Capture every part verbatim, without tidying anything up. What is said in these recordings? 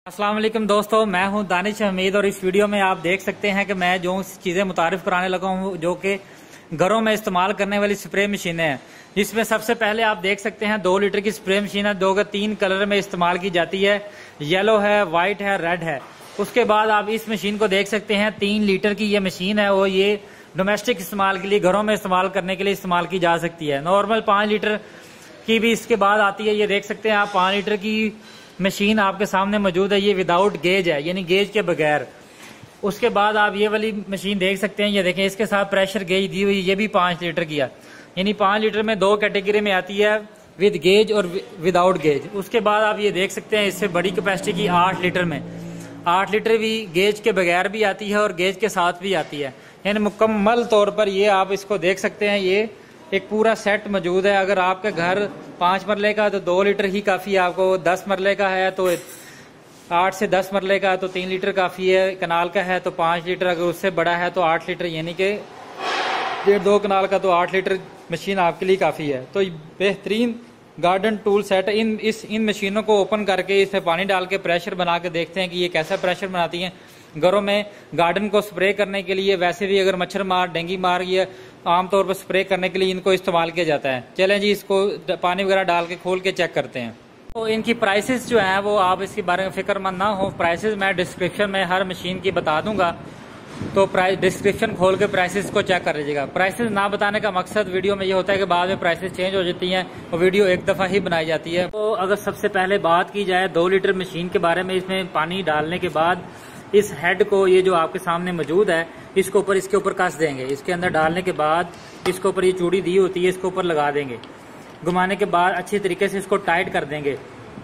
अस्सलाम वालेकुम दोस्तों, मैं हूं दानिश हमीद और इस वीडियो में आप देख सकते हैं कि मैं जो चीज़ें मुतारिफ कराने लगा हूं जो कि घरों में इस्तेमाल करने वाली स्प्रे मशीनें हैं। जिसमें सबसे पहले आप देख सकते हैं दो लीटर की स्प्रे मशीन है, दो के तीन कलर में इस्तेमाल की जाती है, येलो है, वाइट है, रेड है। उसके बाद आप इस मशीन को देख सकते हैं, तीन लीटर की ये मशीन है और ये डोमेस्टिक इस्तेमाल के लिए, घरों में इस्तेमाल करने के लिए इस्तेमाल की जा सकती है। नॉर्मल पाँच लीटर की भी इसके बाद आती है। ये देख सकते हैं आप पाँच लीटर की मशीन आपके सामने मौजूद है। ये विदाउट गेज है, यानी गेज के बगैर। उसके बाद आप ये वाली मशीन देख सकते हैं, ये देखें, इसके साथ प्रेशर गेज दी हुई, ये भी पाँच लीटर की है। यानी पाँच लीटर में दो कैटेगरी में आती है, विद गेज और विदाउट गेज। उसके बाद आप ये देख सकते हैं, इससे बड़ी कैपेसिटी की आठ लीटर में, आठ लीटर भी गेज के बगैर भी आती है और गेज के साथ भी आती है। यानी मुकम्मल तौर पर ये आप इसको देख सकते हैं, ये एक पूरा सेट मौजूद है। अगर आपके घर पाँच मरले का है तो दो लीटर ही काफ़ी है, आपको दस मरले का है तो आठ से दस मरले का है तो तीन लीटर काफ़ी है, कनाल का है तो पाँच लीटर, अगर उससे बड़ा है तो आठ लीटर, यानी कि डेढ़ दो कनाल का तो आठ लीटर मशीन आपके लिए काफ़ी है। तो बेहतरीन गार्डन टूल सेट। इन इस इन मशीनों को ओपन करके इसमें पानी डाल के प्रेशर बना के देखते हैं कि ये कैसा प्रेशर बनाती हैं घरों में गार्डन को स्प्रे करने के लिए। वैसे भी अगर मच्छर मार, डेंगू मार, ये आमतौर पर स्प्रे करने के लिए इनको इस्तेमाल किया जाता है। चलें जी, इसको पानी वगैरह डाल के खोल के चेक करते हैं। तो इनकी प्राइसेस जो हैं वो आप इसके बारे में फिक्रमंद ना हो। प्राइसेस मैं डिस्क्रिप्शन में हर मशीन की बता दूंगा, तो प्राइस डिस्क्रिप्शन खोल के प्राइसेस को चेक कर लीजिएगा। प्राइसेस ना बताने का मकसद वीडियो में ये होता है कि बाद में प्राइसेस चेंज हो जाती हैं और वीडियो एक दफ़ा ही बनाई जाती है। तो अगर सबसे पहले बात की जाए दो लीटर मशीन के बारे में, इसमें पानी डालने के बाद इस हेड को, ये जो आपके सामने मौजूद है, इसके ऊपर इसके ऊपर कस देंगे। इसके अंदर डालने के बाद इसके ऊपर ये चूड़ी दी होती है, इसके ऊपर लगा देंगे। घुमाने के बाद अच्छी तरीके से इसको टाइट कर देंगे।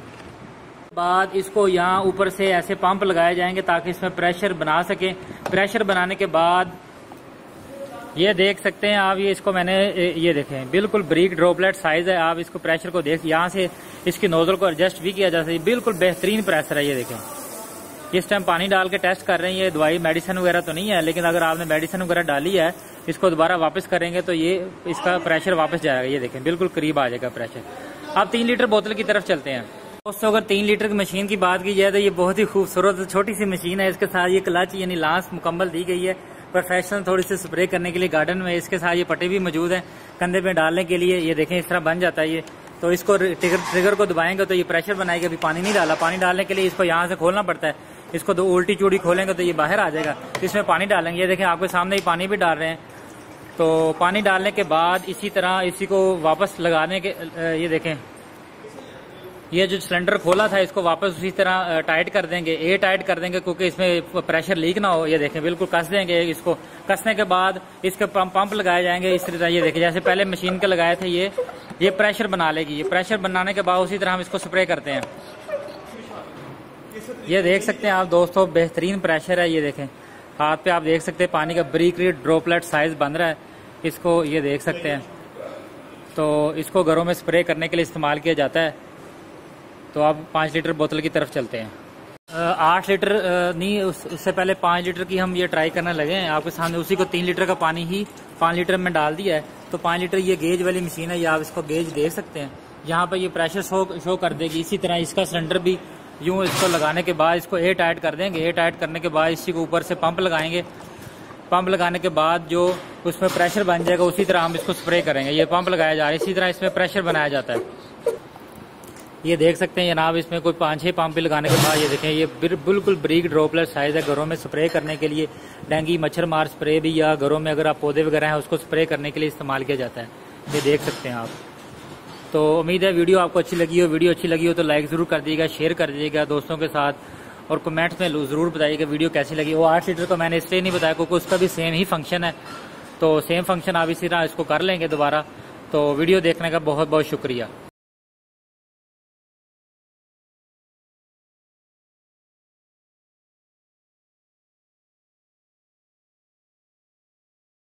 बाद इसको यहाँ ऊपर से ऐसे पंप लगाए जाएंगे ताकि इसमें प्रेशर बना सके। प्रेशर बनाने के बाद ये देख सकते हैं आप, ये इसको मैंने ये देखें बिल्कुल ब्रीक ड्रॉपलेट साइज है। आप इसको प्रेशर को देख, यहाँ से इसकी नोजल को एडजस्ट भी किया जा सकता है। बिल्कुल बेहतरीन प्रेशर है। ये देखें, इस टाइम पानी डाल के टेस्ट कर रहे हैं। ये दवाई मेडिसिन वगैरह तो नहीं है, लेकिन अगर आपने मेडिसिन वगैरह डाली है, इसको दोबारा वापस करेंगे तो ये इसका प्रेशर वापस जाएगा। ये देखें बिल्कुल करीब आ जाएगा प्रेशर। अब तीन लीटर बोतल की तरफ चलते हैं। दोस्तों, अगर तीन लीटर की मशीन की बात की जाए तो ये बहुत ही खूबसूरत छोटी सी मशीन है। इसके साथ ये क्लच यानी लांस मुकम्मल दी गई है प्रोफेशनल थोड़ी सी स्प्रे करने के लिए गार्डन में। इसके साथ ये पट्टे भी मौजूद हैं कंधे पे डालने के लिए। ये देखें इस तरह बन जाता है ये। तो इसको ट्रिगर ट्रिगर को दबाएंगे तो ये प्रेशर बनाएगा। अभी पानी नहीं डाला, पानी डालने के लिए इसको यहाँ से खोलना पड़ता है। इसको दो उल्टी चूड़ी खोलेंगे तो ये बाहर आ जाएगा। इसमें पानी डालेंगे, ये देखें आपके सामने ही पानी भी डाल रहे हैं। तो पानी डालने के बाद इसी तरह इसी को वापस लगाने के, ये देखें ये जो सिलेंडर खोला था इसको वापस उसी तरह टाइट कर देंगे, ए टाइट कर देंगे क्योंकि इसमें प्रेशर लीक ना हो। ये देखें बिल्कुल कस देंगे। इसको कसने के बाद इसके पंप पंप लगाए जाएंगे इस तरह। ये देखें जैसे पहले मशीन के लगाए थे, ये ये प्रेशर बना लेगी। ये प्रेशर बनाने के बाद उसी तरह हम इसको स्प्रे करते हैं। ये देख सकते हैं आप दोस्तों, बेहतरीन प्रेशर है। ये देखें हाथ पे आप देख सकते हैं पानी का ब्रीक ड्रॉपलेट साइज बन रहा है। इसको ये देख सकते हैं। तो इसको घरों में स्प्रे करने के लिए इस्तेमाल किया जाता है। तो अब पाँच लीटर बोतल की तरफ चलते हैं। आठ लीटर नहीं, उस, उससे पहले पाँच लीटर की हम ये ट्राई करने लगे हैं। आपके सामने उसी को तीन लीटर का पानी ही पाँच लीटर में डाल दिया है। तो पाँच लीटर ये गेज वाली मशीन है, ये आप इसको गेज देख सकते हैं। यहाँ पर ये प्रेशर शो शो कर देगी। इसी तरह इसका सिलेंडर भी यूँ इसको लगाने के बाद इसको ए टाइट कर देंगे। ए टाइट करने के बाद इसी को ऊपर से पंप लगाएंगे। पंप लगाने के बाद जो उसमें प्रेशर बन जाएगा उसी तरह हम इसको स्प्रे करेंगे। ये पंप लगाया जा रहा है, इसी तरह इसमें प्रेशर बनाया जाता है। ये देख सकते हैं जनाब, इसमें कोई पाँच छः पंप लगाने के बाद ये देखें ये बिल्कुल ब्रीक ड्रॉपलेट साइज है। घरों में स्प्रे करने के लिए डेंगू मच्छर मार स्प्रे भी, या घरों में अगर आप पौधे वगैरह हैं उसको स्प्रे करने के लिए इस्तेमाल किया जाता है। ये देख सकते हैं आप। तो उम्मीद है वीडियो आपको अच्छी लगी हो। वीडियो अच्छी लगी हो तो लाइक ज़रूर कर दीजिएगा, शेयर कर दीजिएगा दोस्तों के साथ, और कमेंट्स में ज़रूर बताइएगा वीडियो कैसी लगी। वो आठ लीटर को मैंने इसलिए नहीं बताया क्योंकि उसका भी सेम ही फंक्शन है। तो सेम फंक्शन आप इसी तरह इसको कर लेंगे दोबारा। तो वीडियो देखने का बहुत बहुत शुक्रिया।